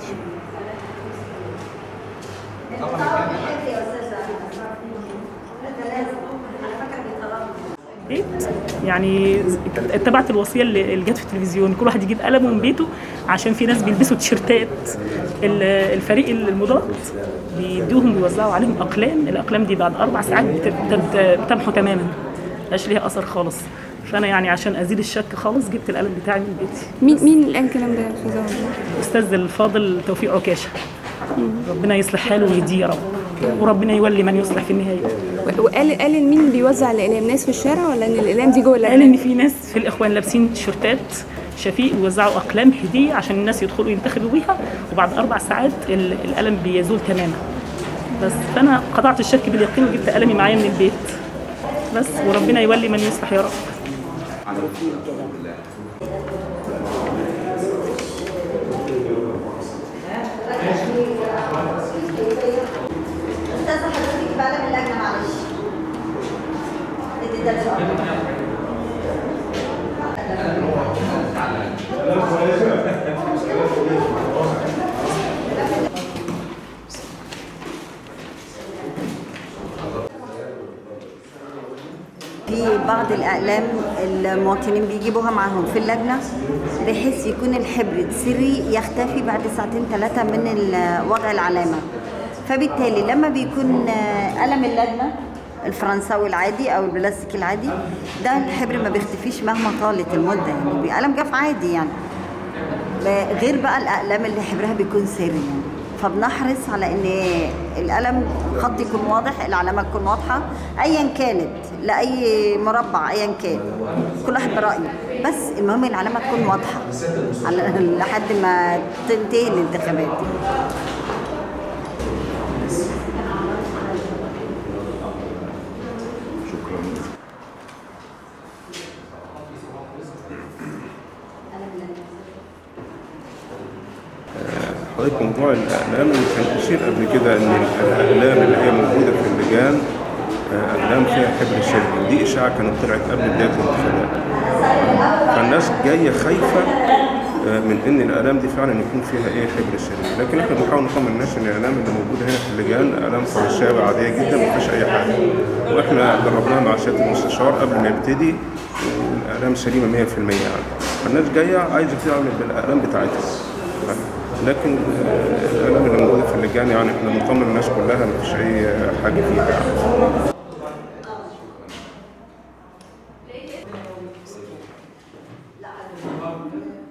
بيت يعني اتبعت الوصيه اللي جت في التلفزيون، كل واحد يجيب قلمه من بيته، عشان في ناس بيلبسوا تيشيرتات الفريق المضاد بيدوهم بيوزعوا عليهم اقلام، الاقلام دي بعد 4 ساعات بتمحو تماما، مبقاش ليها اثر خالص. فانا يعني عشان ازيد الشك خالص جبت القلم بتاعي من بيتي. مين اللي قال الكلام ده يا استاذه؟ الاستاذ الفاضل توفيق عكاشه، ربنا يصلح حاله ويهديه يا رب، وربنا يولي من يصلح في النهايه. وقال مين بيوزع الاقلام؟ ناس في الشارع ولا ان الاقلام دي جوه اللجنه؟ قال ان في ناس في الاخوان لابسين تيشيرتات شفيق ويوزعوا اقلام هديه عشان الناس يدخلوا ينتخبوا بيها، وبعد 4 ساعات القلم بيزول تماما. بس فانا قطعت الشك باليقين وجبت قلمي معايا من البيت بس، وربنا يولي من يصلح يا رب. استاذه حضرتك بقى من اللجنه معلش. ادي ده سؤال. في بعض الأقلام المواطنين بيجيبوها معاهم في اللجنة بحيث يكون الحبر سري يختفي بعد 2-3 من وضع العلامة، فبالتالي لما بيكون قلم اللجنة الفرنساوي العادي أو البلاستيك العادي ده الحبر ما بيختفيش مهما طالت المدة، يعني بقلم جاف عادي يعني، غير بقى الأقلام اللي حبرها بيكون سري يعني. فبنحرص على ان القلم خط يكون واضح، العلامه تكون واضحه ايا كانت لاي مربع ايا كان، كل واحد برايه، بس المهم العلامه تكون واضحه لحد ما تنتهي الانتخابات. حضرتك موضوع الأقلام اللي كان أشير قبل كده إن الأقلام اللي هي موجودة في اللجان أقلام فيها حبر شرقي، دي إشاعة كانت طلعت قبل بداية الانتخابات. فالناس جاية خايفة من إن الأقلام دي فعلا يكون فيها حبر شرقي، لكن إحنا بنحاول نطمن الناس إن الأقلام اللي موجودة هنا في اللجان أقلام فرنساوي عادية جدا ما فيهاش أي حاجة، وإحنا جربناها مع سيادة المستشار قبل ما يبتدي، الأقلام سليمة 100% يعني. فالناس جاية عايزة تعمل بالأقلام بتاعتها، لكن الأقلام اللي موجودة في اللجان يعني احنا بنطمن الناس كلها مفيش أي حاجة فيها يعني.